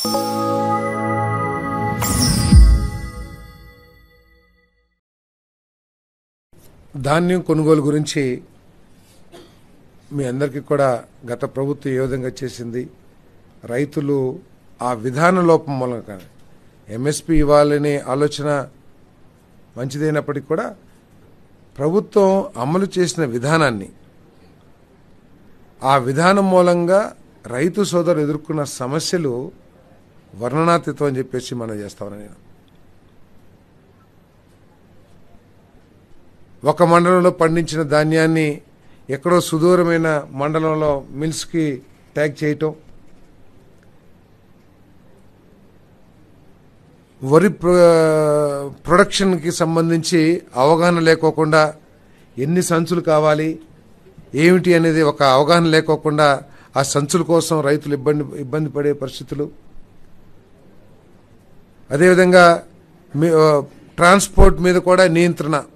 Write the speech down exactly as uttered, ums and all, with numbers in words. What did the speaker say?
ధాన్యం కొనుగోలు గురించి మీ అందరికీ కూడా గత ప్రభుత్వం ఏ విధంగా చేసింది, రైతులు ఆ విధాన లోపం మూలంగా ఎంఎస్పి ఇవ్వాలనే ఆలోచన మంచిదైనప్పటికీ కూడా ప్రభుత్వం అమలు చేసిన విధానాన్ని, ఆ విధానం మూలంగా రైతు సోదరులు ఎదుర్కొన్న సమస్యలు వర్ణనాతీతం అని చెప్పేసి మనం చేస్తామని నేను ఒక మండలంలో పండించిన ధాన్యాన్ని ఎక్కడో సుదూరమైన మండలంలో మిల్స్కి ట్యాగ్ చేయటం, వరి ప్రొడక్షన్కి సంబంధించి అవగాహన లేకోకుండా ఎన్ని సంచులు కావాలి ఏమిటి అనేది ఒక అవగాహన లేకోకుండా ఆ సంచుల కోసం రైతులు ఇబ్బంది ఇబ్బంది పడే పరిస్థితులు. అదేవిధంగా ట్రాన్స్పోర్ట్ మీద కూడా నియంత్రణ